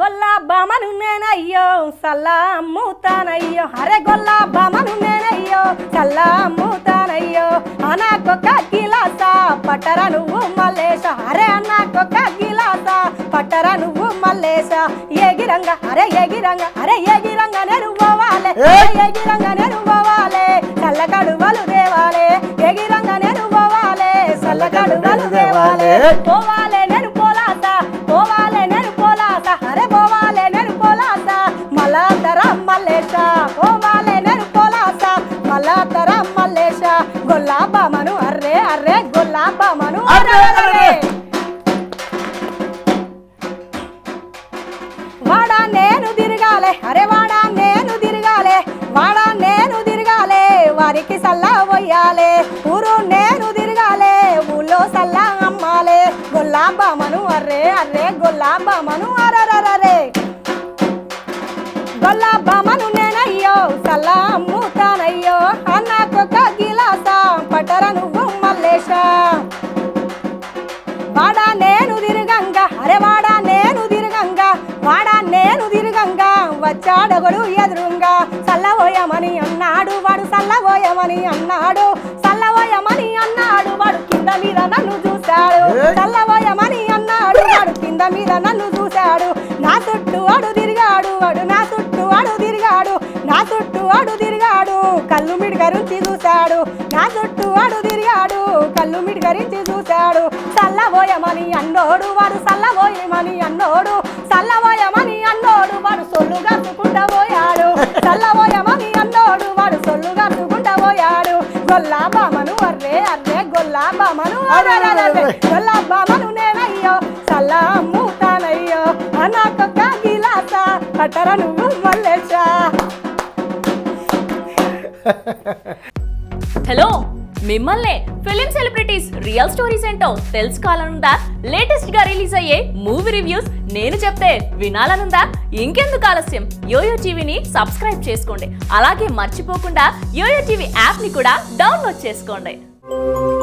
గొల్లా బామను నేనయ్యో సల్లా అమ్ముతానయ్యో అరే గొల్లా బామను నేనయ్యో సల్లా అమ్ముతానయ్యో అనాకొక గిలాస పట్టరా నువ్వు మల్లేశ అరే అన్నాకొక గిలాస పట్టరా నువ్వు మల్లేశ ఎగిరంగా అరే ఎగిరంగా అరే ఎగిరంగా నేను పోవాలే ఎగిరంగా నేను పోవాలే చల్లకడువలు దేవాలే ఎగిరంగా నేను పోవాలే చల్లకడువలు దేవాలే పోవాలే నేను పోలాస పోవాలే నేను పోలాస అరే పోవాలే నేను పోలాస మలాతర మల్లేశ పోవాలే నేను పోలాస మలాతర మల్లేశ గొల్లా బామను అర్రే అర్రే గొల్లా బామను అర్రే అర్రే వాడా నేను తిరగాలే అరే వాడా నేను తిరగాలే వాడా నేను తిరగాలే వారికి సల్లా పోయాలే ఊరు నేను తిరగాలే ఊళ్ళో సల్లా అమ్మాలే గొల్లా బామను అర్రే అర్రే గొల్లా బామను అరరరే గొల్లా బామను నేనయ్యో సల్లా అమ్ముతానయ్యో అన్నాకొక గిలాస పట్టరా నువ్వు మల్లేశ వాడా నేను తిరగంగా అరే వాడా నేను తిరగంగా వాడా నేను తిరగంగా వచ్చాడొకడు ఎదురుంగా సల్లబోయమని అన్నాడు వాడు సల్లబోయమని అన్నాడు సల్లబోయమని అన్నాడు వాడు కింద మీద నన్ను చూశాడు సల్లబోయమని అన్నాడు వాడు కింద మీద నన్ను చూశాడు నా చుట్టూ వాడు తిరిగాడు వాడు నా చుట్టూ వాడు తిరిగాడు నా చుట్టూ వాడు తిరిగాడు కళ్ళు మిడిగరించి చూశాడు నా చుట్టూ వాడు తిరిగాడు కళ్ళు మిడిగరించి చూశాడు సల్లబోయమని అన్నోడు వాడు సల్లబోయమని అన్నోడు సల్లబోయమని అన్నోడు వాడు సొల్లు గట్టుకుంటా పోయాడు సల్లబోయమని అన్నోడు వాడు సొల్లు గట్టుకుంటా పోయాడు గొల్లా బామను అర్రే అర్రే గొల్లా బామను అర్రే గొల్లా బామను నేనయ్యో సల్లా అమ్ముతానయ్యో అనాకొక గిలాస పట్టరా నువ్వు మల్లేశ హలో మిమ్మల్నే ఫిలిం సెలబ్రిటీస్ రియల్ స్టోరీస్ ఏంటో తెలుసుకోవాలనుందా లేటెస్ట్ గా రిలీజ్ అయ్యే మూవీ రివ్యూస్ నేను చెప్తే వినాలనుందా ఇంకెందుకు ఆలస్యం యోయో టీవీని సబ్స్క్రైబ్ చేసుకోండి అలాగే మర్చిపోకుండా యోయో టీవీ యాప్ ని కూడా డౌన్లోడ్ చేసుకోండి